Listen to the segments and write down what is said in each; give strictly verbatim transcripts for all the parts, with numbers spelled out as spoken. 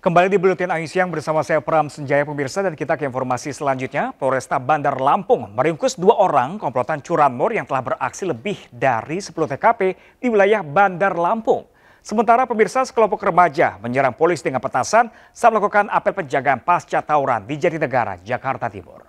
Kembali di Buletin Akhir Siang bersama saya Pram Senjaya pemirsa, dan kita ke informasi selanjutnya. Polresta Bandar Lampung meringkus dua orang komplotan curanmor yang telah beraksi lebih dari sepuluh T K P di wilayah Bandar Lampung. Sementara pemirsa, sekelompok remaja menyerang polisi dengan petasan saat melakukan apel penjagaan pasca tawuran di Jatinegara, Jakarta Timur.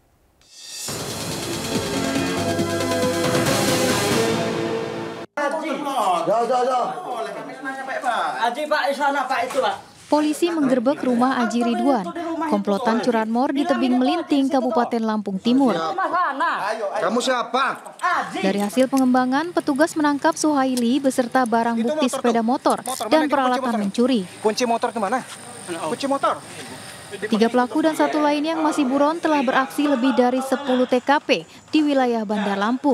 Polisi menggerebek rumah Aji Ridwan, komplotan curanmor di tebing Melinting, Kabupaten Lampung Timur. Kamu siapa? Dari hasil pengembangan, petugas menangkap Suhaili beserta barang bukti sepeda motor dan peralatan mencuri. Kunci motor kemana? Kunci motor. Tiga pelaku dan satu lainnya yang masih buron telah beraksi lebih dari sepuluh T K P di wilayah Bandar Lampung.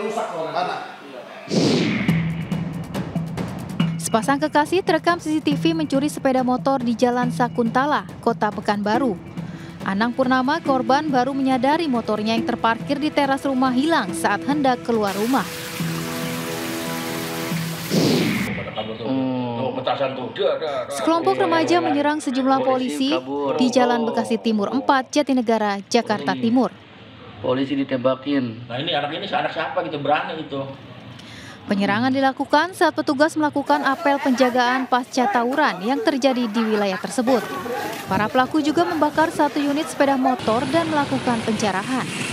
Sepasang kekasih terekam C C T V mencuri sepeda motor di Jalan Sakuntala, Kota Pekanbaru. Anang Purnama, korban, baru menyadari motornya yang terparkir di teras rumah hilang saat hendak keluar rumah. Sekelompok remaja menyerang sejumlah polisi di Jalan Bekasi Timur empat, Jatinegara, Jakarta Timur. Polisi ditembakin. Nah ini anak ini anak siapa gitu, berani itu. Penyerangan dilakukan saat petugas melakukan apel penjagaan pasca tawuran yang terjadi di wilayah tersebut. Para pelaku juga membakar satu unit sepeda motor dan melakukan penjarahan.